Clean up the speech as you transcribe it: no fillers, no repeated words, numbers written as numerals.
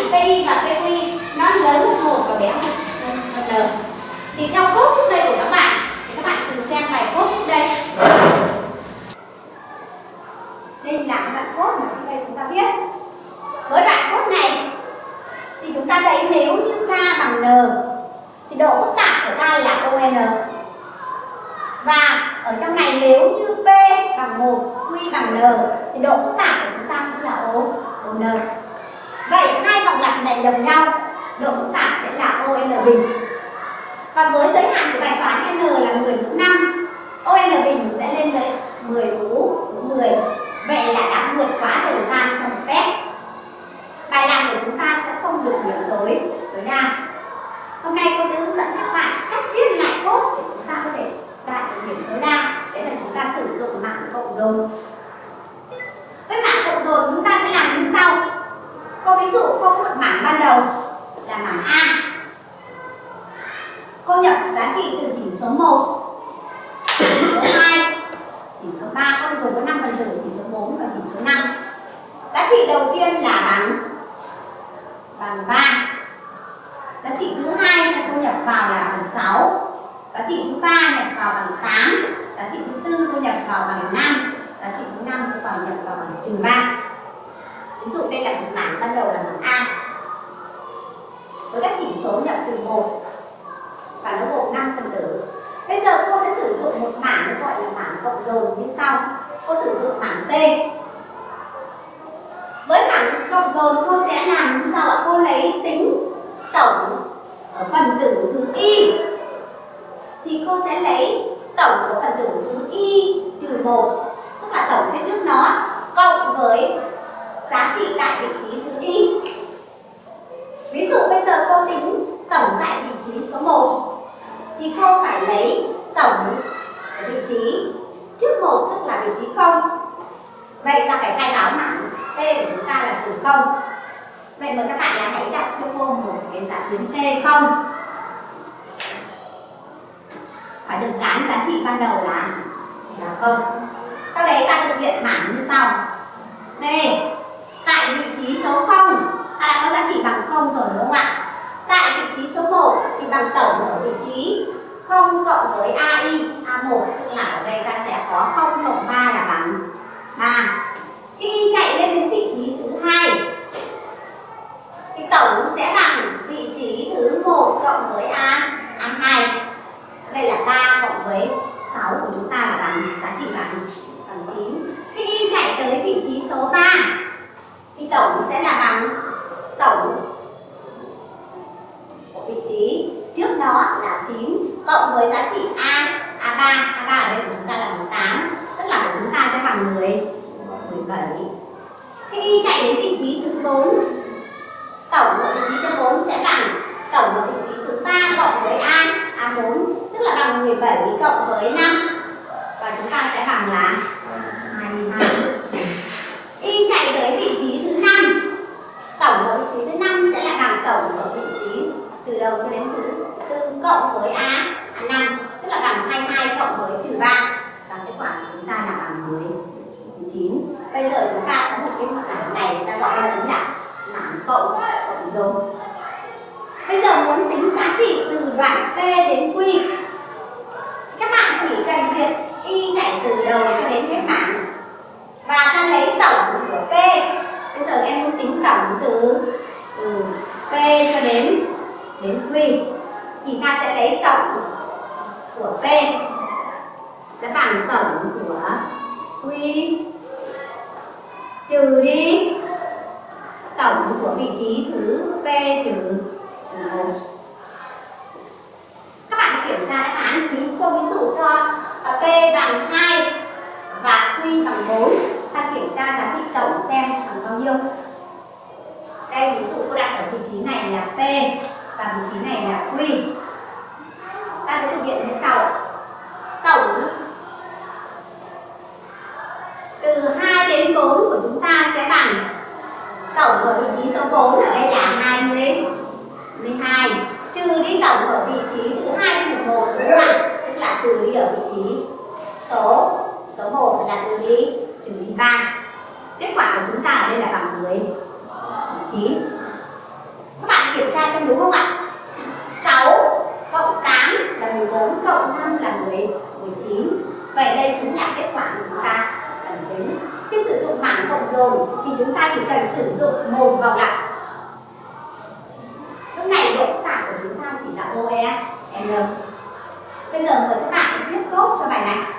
PI và PQ nó lớn hơn 1 và bé hơn N. Thì theo cốt trước đây của các bạn thì các bạn cùng xem bài cốt trước đây. Đây là cái đoạn cốt mà trước đây chúng ta viết. Với đoạn cốt này thì chúng ta thấy nếu như K bằng N thì độ phức tạp của K là ON. Và ở trong này nếu như P bằng 1, Q bằng N thì độ phức tạp của chúng ta cũng là ON. Vậy hai vòng lặp này đồng nhau, độ phức tạp sẽ là ON bình. Và với giới hạn của bài toán N là 10 mũ 5, ON bình sẽ lên tới 10 mũ 10. Vậy là đã vượt quá thời gian trong test. Bài làm của chúng ta sẽ không được điểm tối đa. Hôm nay cô sẽ hướng dẫn các bạn cách viết lại cốt để chúng ta có thể đạt được điểm tối đa. Đấy là chúng ta sử dụng mảng cộng dồn. Với mảng cộng dồn chúng ta sẽ làm như sau. Cô ví dụ cô có một mảng ban đầu là mảng A. Cô nhập giá trị từ chỉ số 1, chỉ số 2, chỉ số 3, con gồm có 5 phần tử, chỉ số 4 và chỉ số 5. Giá trị đầu tiên là bằng 3. Giá trị thứ hai là cô nhập vào là bằng 6. Giá trị thứ ba nhập vào bằng 8. Giá trị thứ tư cô nhập vào bằng 5. Giá trị thứ 5 cô nhập vào bằng trừ 3. Ví dụ đây là một mảng ban đầu là mảng A. Với các chỉ số nhập từ 1 và nó gồm 5 phần tử. Bây giờ cô sẽ sử dụng một mảng gọi là mảng cộng dồn như sau. Cô sử dụng mảng T. Với mảng cộng dồn cô sẽ làm như sau ạ. Cô lấy tính tổng ở phần tử thứ y thì cô sẽ lấy tổng của phần tử thứ y trừ 1, tức là tổng phía trước nó cộng với giá trị tại vị trí thứ y. Ví dụ bây giờ cô tính tổng tại vị trí số 1 thì cô phải lấy tổng vị trí trước 1, tức là vị trí 0. Vậy ta phải khai báo mảng T của chúng ta là từ 0. Vậy mời các bạn là hãy đặt cho cô một cái dạng tuyến T0. Phải được gán giá trị ban đầu là 0. Sau đấy ta thực hiện mảng như sau. T tại vị trí số 0 ta đã có giá trị bằng 0 rồi đúng không ạ? Tại vị trí số 1 thì bằng tổng ở vị trí 0 cộng với AI A1, tức là ở đây ta sẽ có 0 cộng 3 là bằng 3. Khi chạy lên đến vị trí thứ 2 thì tổng sẽ bằng vị trí thứ 1 cộng với A2. Đây là 3 cộng với 6 của chúng ta là bằng giá trị bằng 9. Khi chạy tới vị trí số 3 thì tổng sẽ là bằng tổng của vị trí trước đó là 9 cộng với giá trị A3 ở đây của chúng ta là bằng 8, tức là của chúng ta sẽ bằng 17. Khi chạy đến vị trí thứ 4, tổng của vị trí thứ 4 sẽ bằng tổng của vị trí thứ 3 cộng với A4, tức là bằng 17 cộng với 5 và chúng ta sẽ bằng là 22. Khi chạy tới vị trí thứ 5, tổng của vị trí thứ 5 sẽ là bằng tổng của vị trí từ đầu cho đến thứ 4 cộng với A5, tức là bằng 22 cộng với trừ 3 và kết quả của chúng ta là bằng 19. Bây giờ chúng ta có một cái mảng này người ta gọi là chính là mảng cộng dồn. Bây giờ muốn tính giá trị từ đoạn P đến Q, các bạn chỉ cần việc y chạy từ đầu cho đến cái mảng và ta lấy tổng của P. Bây giờ em muốn tính tổng từ P cho đến Q thì ta sẽ lấy tổng của P sẽ bằng tổng của Q trừ đi tổng của vị trí thứ P trừ 1. Các bạn kiểm tra đáp án. Ví dụ cho P bằng 2 và Q bằng 4. Ta kiểm tra giá trị tổng xem bằng bao nhiêu. Đây ví dụ cô đặt ở vị trí này là P và vị trí này là Q. Ta sẽ thực hiện như sau. Tổng từ 2 đến 4 của chúng ta sẽ bằng tổng ở vị trí số 4 ở đây là 22 trừ đi tổng ở vị trí thứ 2 trừ 1 đúng không ạ? Tức là trừ đi ở vị trí số 1 là trừ đi 3. Kết quả của chúng ta ở đây là bằng 19. chỉ cần sử dụng một vòng lặp. Lúc này độ phức tạp của chúng ta chỉ là OE. Bây giờ mời các bạn viết code cho bài này.